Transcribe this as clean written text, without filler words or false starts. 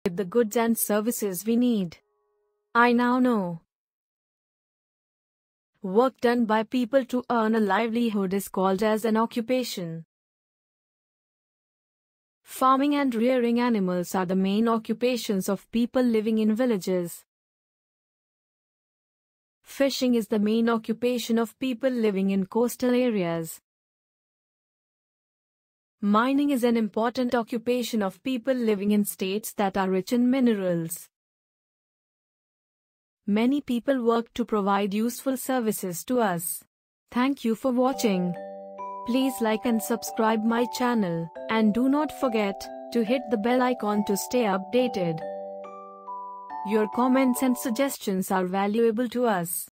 the goods and services we need. I now know. Work done by people to earn a livelihood is called as an occupation. Farming and rearing animals are the main occupations of people living in villages. Fishing is the main occupation of people living in coastal areas. Mining is an important occupation of people living in states that are rich in minerals. Many people work to provide useful services to us. Thank you for watching. Please like and subscribe my channel, and do not forget to hit the bell icon to stay updated. Your comments and suggestions are valuable to us.